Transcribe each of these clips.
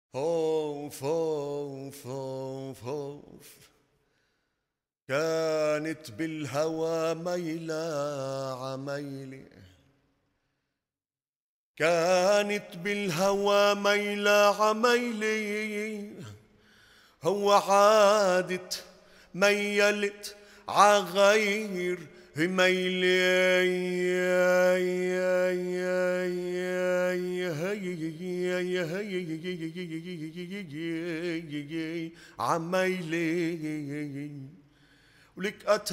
خوف خوف خوف خوف كانت بالهوى ميلة عميلة، كانت بالهوى ميلة عميلة، هو عادت ميلت عغير ميلة عميلة، ولك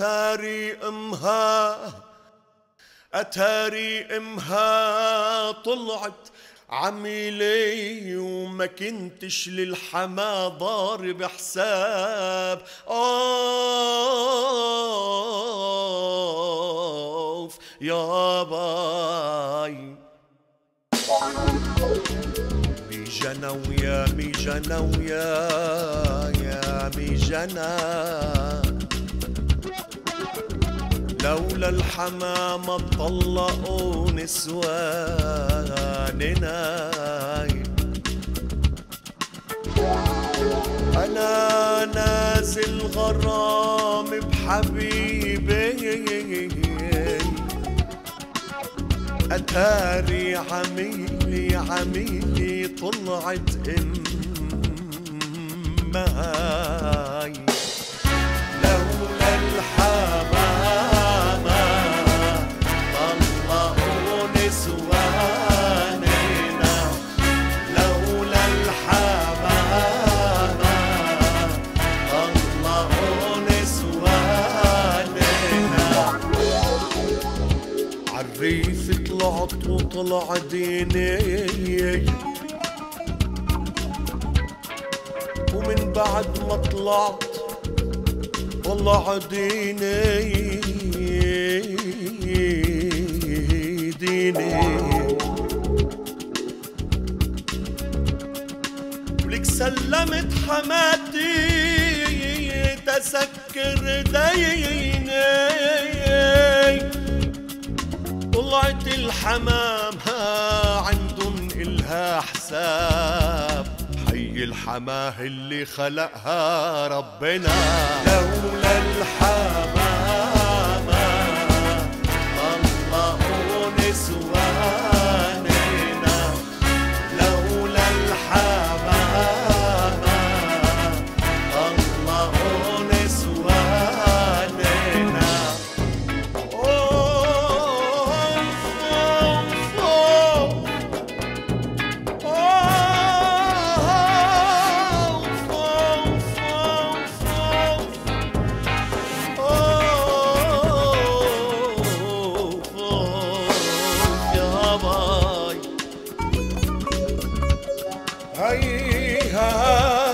أتاري امها طلعت عميلي، وما كنتش للحما ضارب حساب. اوف يا باي ميجانا ويا ميجانا ويا ميجانا، لولا الحمامة طلقوا نسواننا. أنا نازل غرام بحبيبي، أتاري عميلي طلعت أمهاي، لولا الحمامة طلقوا نسواننا، لولا الحمامة طلقوا نسواننا. عالريف طلعت وطلع ديني، ومن بعد ما طلعت والله ديني ولك سلمت حماتي تسكر ديني، طلعت الحمام عندن إلها حساب، حي الحماه اللي خلقها ربنا. لولا الحمامة طلقوا نسواننا، لولا الحمامة طلقوا نسواننا. هيها